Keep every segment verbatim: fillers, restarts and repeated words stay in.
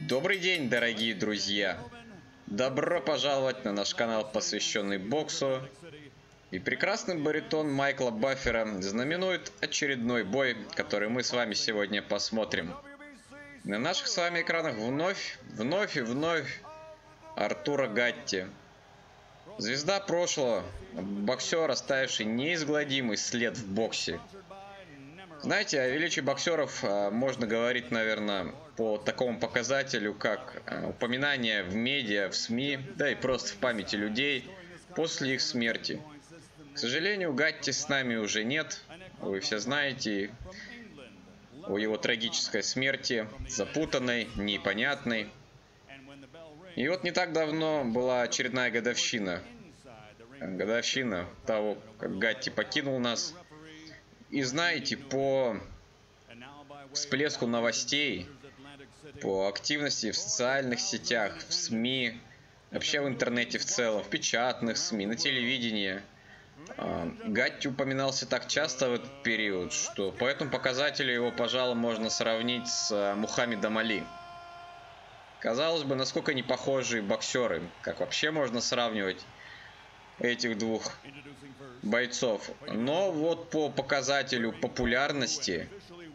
Добрый день, дорогие друзья! Добро пожаловать на наш канал, посвященный боксу. И прекрасный баритон Майкла Баффера знаменует очередной бой, который мы с вами сегодня посмотрим. На наших с вами экранах вновь, вновь и вновь Артуро Гатти. Звезда прошлого, боксер, оставивший неизгладимый след в боксе. Знаете, о величии боксеров можно говорить, наверное, по такому показателю, как упоминание в медиа, в СМИ, да и просто в памяти людей после их смерти. К сожалению, Гатти с нами уже нет. Вы все знаете о его трагической смерти, запутанной, непонятной. И вот не так давно была очередная годовщина. Годовщина того, как Гатти покинул нас. И знаете, по всплеску новостей, по активности в социальных сетях, в СМИ, вообще в интернете в целом, в печатных СМИ, на телевидении, Гатти упоминался так часто в этот период, что по этому показателю его, пожалуй, можно сравнить с Мухаммедом Али. Казалось бы, насколько не похожие боксеры, как вообще можно сравнивать этих двух бойцов. Но вот по показателю популярности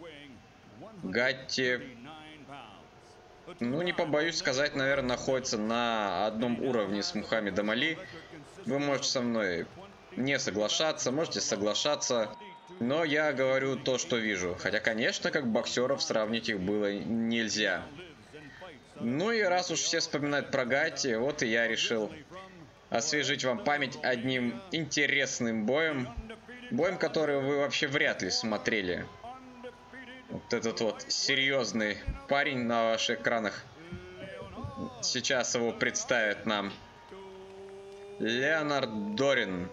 Гатти, ну не побоюсь сказать, наверное, находится на одном уровне с Мухаммедом Али. Вы можете со мной не соглашаться, можете соглашаться, но я говорю то, что вижу. Хотя, конечно, как боксеров сравнить их было нельзя. Ну и раз уж все вспоминают про Гатти, вот и я решил освежить вам память одним интересным боем. Боем, который вы вообще вряд ли смотрели. Вот этот вот серьезный парень на ваших экранах. Сейчас его представят нам. Леонард Дорин.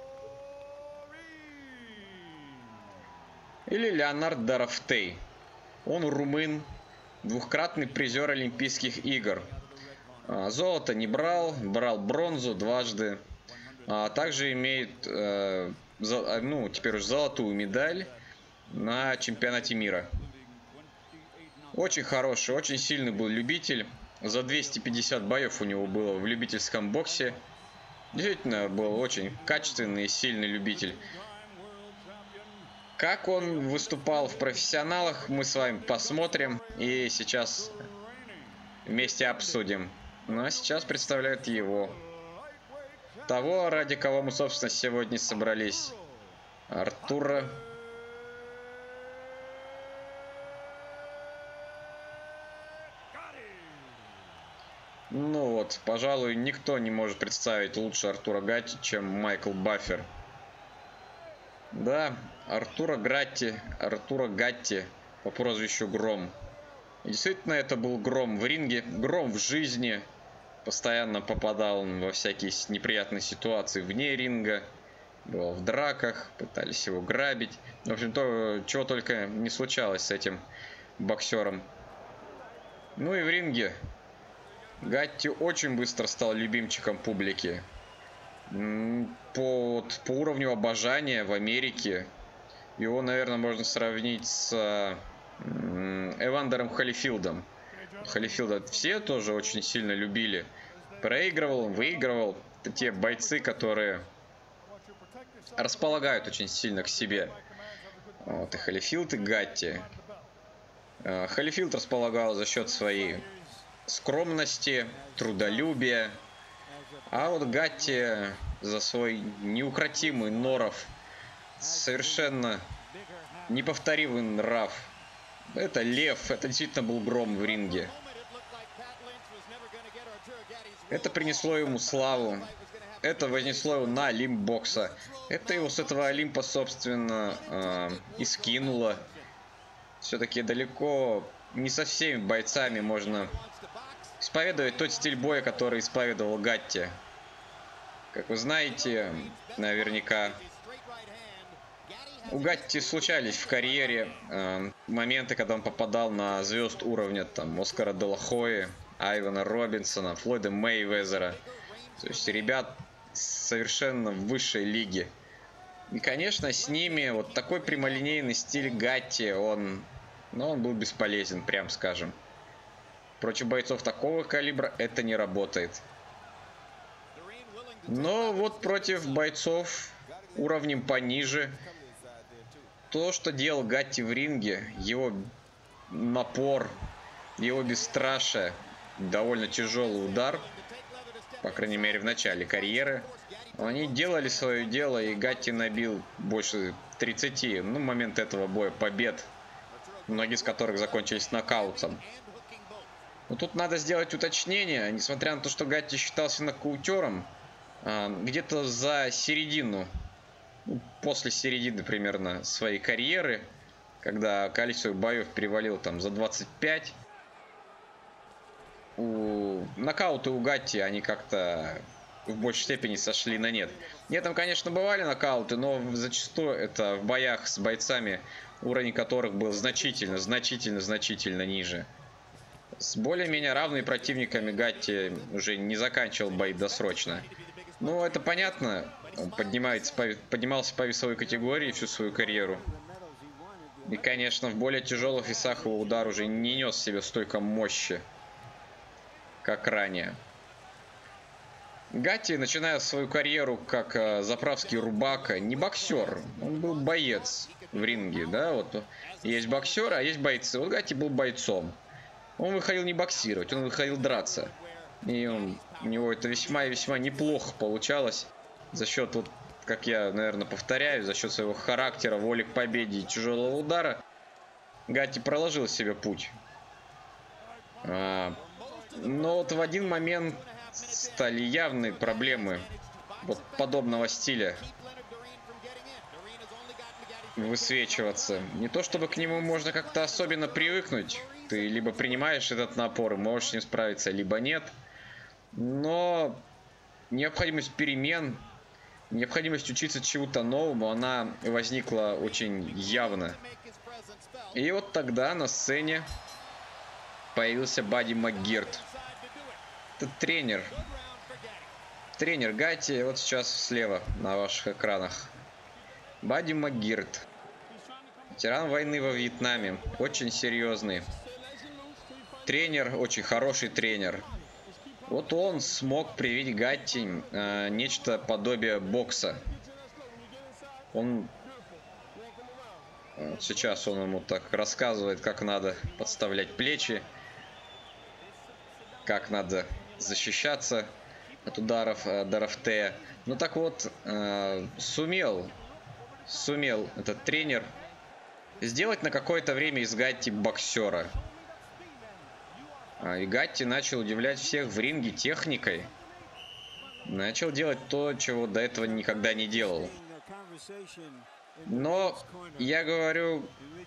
Или Леонард Дарафтей. Он румын, двухкратный призер Олимпийских игр. Золото не брал, брал бронзу дважды. А также имеет, э, за, ну, теперь уже золотую медаль на чемпионате мира. Очень хороший, очень сильный был любитель. За двести пятьдесят боев у него было в любительском боксе. Действительно, был очень качественный и сильный любитель. Как он выступал в профессионалах, мы с вами посмотрим и сейчас вместе обсудим. Ну а сейчас представляют его. Того, ради кого мы, собственно, сегодня собрались. Артуро. Ну вот, пожалуй, никто не может представить лучше Артуро Гатти, чем Майкл Баффер. Да, Артуро Гатти, Артуро Гатти по прозвищу Гром. И действительно, это был гром в ринге, гром в жизни. Постоянно попадал он во всякие неприятные ситуации вне ринга. Был в драках, пытались его грабить. В общем, то, чего только не случалось с этим боксером. Ну и в ринге Гатти очень быстро стал любимчиком публики. По, по уровню обожания в Америке его, наверное, можно сравнить с Эвандером Холлифилдом. Холлифилда все тоже очень сильно любили. Проигрывал, выигрывал. Это те бойцы, которые располагают очень сильно к себе. Вот и Холлифилд, и Гатти. Холлифилд располагал за счет своей скромности, трудолюбия. А вот Гатти за свой неукротимый норов, совершенно неповторимый нрав. Это лев, это действительно был гром в ринге. Это принесло ему славу. Это вознесло его на Олимп бокса. Это его с этого Олимпа, собственно, э, и скинуло. Все-таки далеко не со всеми бойцами можно исповедовать тот стиль боя, который исповедовал Гатти. Как вы знаете, наверняка, у Гатти случались в карьере э, моменты, когда он попадал на звезд уровня там Оскара де ла Хойи, Айвана Робинсона, Флойда Мейвезера. То есть ребят совершенно в высшей лиге. И, конечно, с ними вот такой прямолинейный стиль Гатти, он, ну, он был бесполезен, прям скажем. Против бойцов такого калибра это не работает. Но вот против бойцов уровнем пониже, то, что делал Гатти в ринге, его напор, его бесстрашие, довольно тяжелый удар, по крайней мере в начале карьеры, они делали свое дело, и Гатти набил больше тридцати, ну, в момент этого боя, побед, многие из которых закончились нокаутом. Но тут надо сделать уточнение, несмотря на то, что Гатти считался нокаутером, где-то за середину, после середины примерно своей карьеры, когда количество боев перевалило там за двадцать пять, у... нокауты у Гатти, они как-то в большей степени сошли на нет. Нет, там, конечно, бывали нокауты, но зачастую это в боях с бойцами, уровень которых был значительно, значительно, значительно ниже. С более-менее равными противниками Гатти уже не заканчивал бои досрочно. Ну, это понятно. Он поднимается, поднимался по весовой категории всю свою карьеру. И, конечно, в более тяжелых весах его удар уже не нес в себе столько мощи, как ранее. Гатти, начиная свою карьеру как э, заправский рубака, не боксер, он был боец в ринге, да, вот есть боксеры, а есть бойцы. Вот Гатти был бойцом. Он выходил не боксировать, он выходил драться. И он, у него это весьма и весьма неплохо получалось за счет, вот, как я, наверное, повторяю, за счет своего характера, воли к победе и тяжелого удара. Гатти проложил себе путь. А, но вот в один момент стали явные проблемы вот подобного стиля высвечиваться. Не то чтобы к нему можно как-то особенно привыкнуть. Ты либо принимаешь этот напор и можешь с ним справиться, либо нет. Но необходимость перемен, необходимость учиться чему-то новому, она возникла очень явно. И вот тогда на сцене появился Бадди МакГирт. Это тренер. Тренер Гатти, вот сейчас слева на ваших экранах. Бадди МакГирт. Ветеран войны во Вьетнаме. Очень серьезный. Тренер, очень хороший тренер. Вот он смог привить Гатти э, нечто подобие бокса. Он... Вот сейчас он ему так рассказывает, как надо подставлять плечи, как надо защищаться от ударов э, Дарафте. Ну так вот, э, сумел, сумел этот тренер сделать на какое-то время из Гатти боксера. И Гатти начал удивлять всех в ринге техникой. Начал делать то, чего до этого никогда не делал. Но я говорю...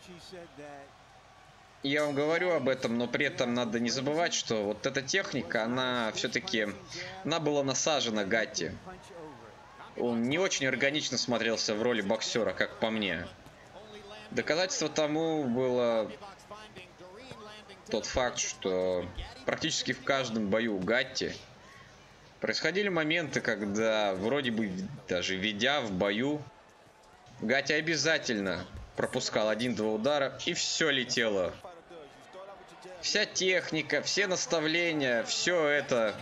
Я вам говорю об этом, но при этом надо не забывать, что вот эта техника, она все-таки... Она была насажена Гатти. Он не очень органично смотрелся в роли боксера, как по мне. Доказательство тому было... тот факт, что практически в каждом бою Гатти происходили моменты, когда вроде бы даже ведя в бою, Гатти обязательно пропускал один-два удара и все летело. Вся техника, все наставления, все это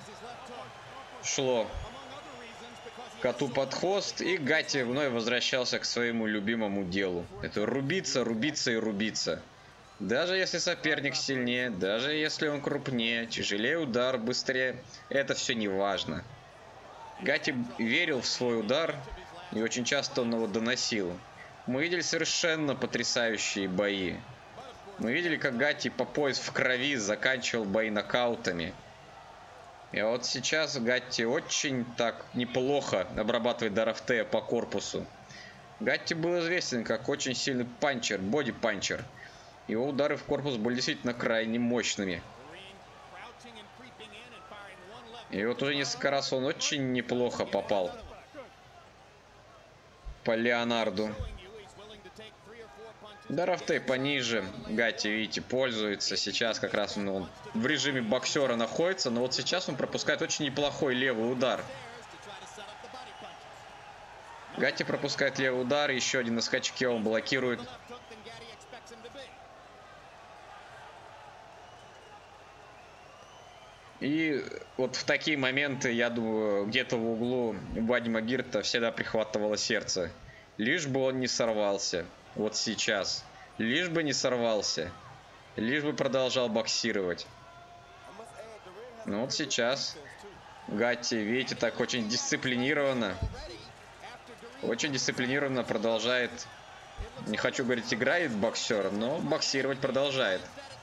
шло коту под хвост, и Гатти вновь возвращался к своему любимому делу. Это рубиться, рубиться и рубиться. Даже если соперник сильнее, даже если он крупнее, тяжелее удар, быстрее, это все не важно. Гатти верил в свой удар, и очень часто он его доносил. Мы видели совершенно потрясающие бои. Мы видели, как Гатти по пояс в крови заканчивал бои нокаутами. И вот сейчас Гатти очень так неплохо обрабатывает Дарафте по корпусу. Гатти был известен как очень сильный панчер, боди-панчер. Его удары в корпус были действительно крайне мощными. И вот уже несколько раз он очень неплохо попал по Леонарду. Дарафте пониже. Гатти, видите, пользуется. Сейчас как раз он, он в режиме боксера находится. Но вот сейчас он пропускает очень неплохой левый удар. Гатти пропускает левый удар. Еще один на скачке он блокирует. И вот в такие моменты, я думаю, где-то в углу Вадима Гирта всегда прихватывало сердце. Лишь бы он не сорвался. Вот сейчас. Лишь бы не сорвался. Лишь бы продолжал боксировать. Ну вот сейчас Гатти, видите, так очень дисциплинированно. Очень дисциплинированно продолжает. Не хочу говорить, играет боксер, но боксировать продолжает.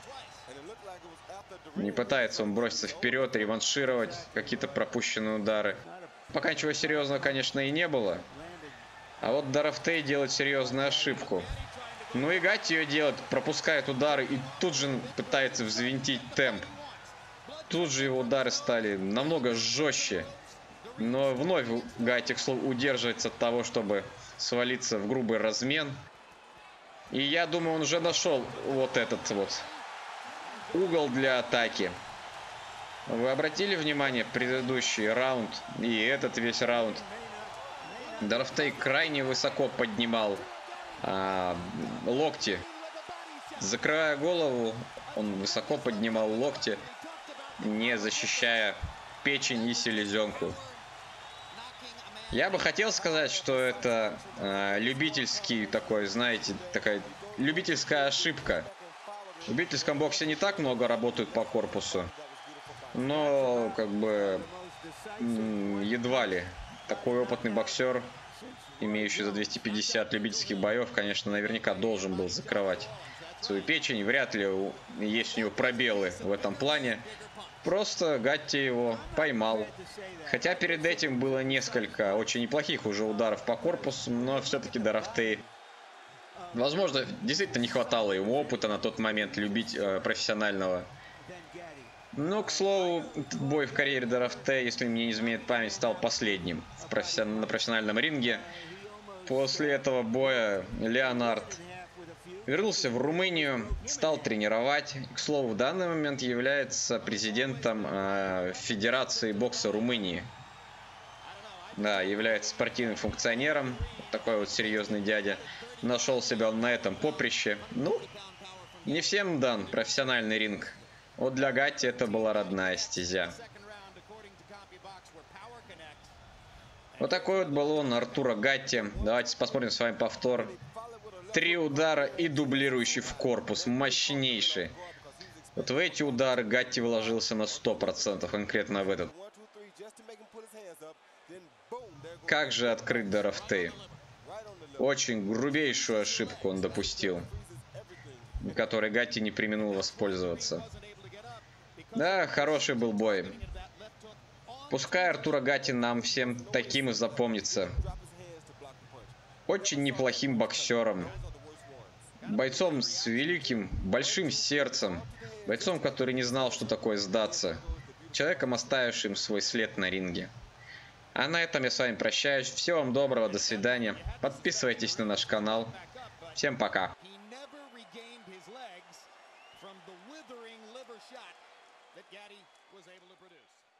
Не пытается он броситься вперед, реваншировать какие-то пропущенные удары. Пока ничего серьезного, конечно, и не было. А вот Дорофей делает серьезную ошибку. Ну и Гатти ее делает, пропускает удары и тут же пытается взвинтить темп. Тут же его удары стали намного жестче. Но вновь Гатти, к слову, удерживается от того, чтобы свалиться в грубый размен. И я думаю, он уже нашел вот этот вот угол для атаки. Вы обратили внимание, предыдущий раунд и этот весь раунд Дорофей крайне высоко поднимал а, локти. Закрывая голову, он высоко поднимал локти, не защищая печень и селезенку. Я бы хотел сказать, что это э, любительский такой, знаете, такая любительская ошибка. В любительском боксе не так много работают по корпусу, но как бы едва ли такой опытный боксер, имеющий за двести пятьдесят любительских боев, конечно, наверняка должен был закрывать свою печень. Вряд ли есть у него пробелы в этом плане. Просто Гатти его поймал. Хотя перед этим было несколько очень неплохих уже ударов по корпусу, но все-таки Дорофей, возможно, действительно не хватало ему опыта на тот момент любить э, профессионального. Но, к слову, этот бой в карьере Дорофея, если мне не изменяет память, стал последним в профессион... на профессиональном ринге. После этого боя Леонард вернулся в Румынию, стал тренировать. К слову, в данный момент является президентом э, Федерации бокса Румынии. Да, является спортивным функционером. Вот такой вот серьезный дядя. Нашел себя он на этом поприще. Ну, не всем дан профессиональный ринг. Вот для Гатти это была родная стезя. Вот такой вот был он, Артуро Гатти. Давайте посмотрим с вами повтор. Три удара и дублирующий в корпус. Мощнейший. Вот в эти удары Гатти вложился на сто процентов. Конкретно в этот. Как же открыть Дорофей? Очень грубейшую ошибку он допустил, которой Гатти не преминул воспользоваться. Да, хороший был бой. Пускай Артуро Гатти нам всем таким и запомнится. Очень неплохим боксером. Бойцом с великим, большим сердцем. Бойцом, который не знал, что такое сдаться. Человеком, оставившим свой след на ринге. А на этом я с вами прощаюсь. Всего вам доброго, до свидания. Подписывайтесь на наш канал. Всем пока. From the withering liver shot that Gatti was able to produce.